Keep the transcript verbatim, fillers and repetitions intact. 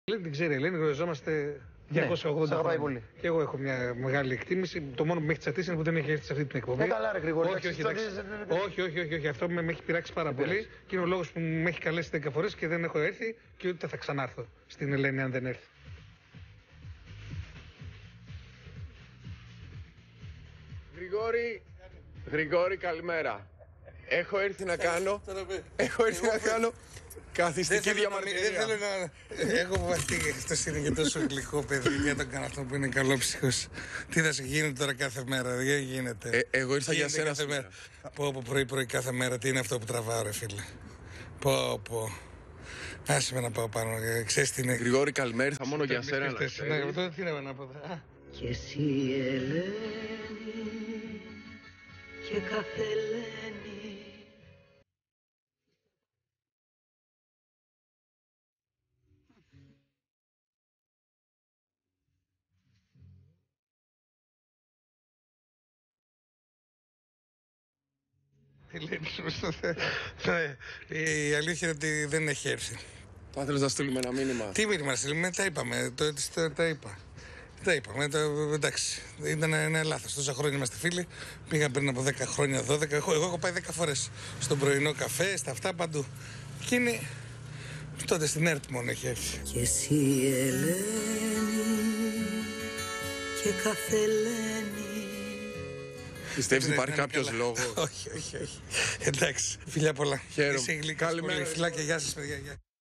Δεν ξέρει η Ελένη, γνωριζόμαστε διακόσια ογδόντα ναι, χρόνια. πολύ. Και εγώ έχω μια μεγάλη εκτίμηση. Το μόνο που με έχει τσατίσει είναι που δεν έχει έρθει σε αυτή την εκπομπή. Ε, καλά, ρε Γρηγόρη. Όχι, όχι, εντάξει. όχι, όχι, όχι, όχι, αυτό με έχει πειράξει πάρα δεν πολύ. πειράζει. Και είναι ο λόγο που με έχει καλέσει δέκα φορές και δεν έχω έρθει και ούτε θα ξανάρθω στην Ελένη αν δεν έρθει. Γρηγόρη, Γρηγόρη, καλημέρα. Έχω έρθει να κάνω, έχω έρθει να κάνω καθιστική διαμαρτυρία. Δεν θέλω να. Έχω βαστεί και αυτό είναι και τόσο γλυκό παιδί για τον κάνω αυτό που είναι καλόψυχος. Τι θα σου γίνεται τώρα κάθε μέρα, δεν γίνεται. Ε, εγώ ήρθα Τι για γίνεται σένα κάθε σήμερα. μέρα. Πω πω πρωί-πρωί κάθε μέρα, τι είναι αυτό που τραβάω, ρε φίλε. Πω πω. Άσε με να πάω πάνω, ε, ξέρεις τι είναι. Γρηγόρη, καλημέρα, ήρθα μόνο για σένα. να Ναι, ξέρεις. αυτό τι να πω. Α, Και εσύ Ελένη και κάθε Ελένη. τι λέει, ναι, η αλήθεια είναι ότι δεν έχει έρθει. Θα ήθελες να στείλουμε ένα μήνυμα. Τι μήνυμα στείλουμε, τα είπαμε, το, το, τα είπα. Τα είπαμε, το, εντάξει, ήταν ένα λάθος. Τόσα χρόνια είμαστε φίλοι, πήγα πριν από δέκα χρόνια, δώδεκα, εγώ, εγώ έχω πάει δέκα φορές στον πρωινό καφέ, στα αυτά παντού. Και είναι, τότε στην ΕΡΤ μόνο έχει έρθει. Και εσύ Ελένη και κάθε Ελένη. Πιστεύεις Δεν υπάρχει ήταν κάποιος καλά. λόγος? όχι, όχι, όχι. Εντάξει, φιλιά πολλά. Χαίρομαι. Είσαι γλυκός Καλημέρα. πολύ. Φιλάκια, γεια σας παιδιά. Γεια.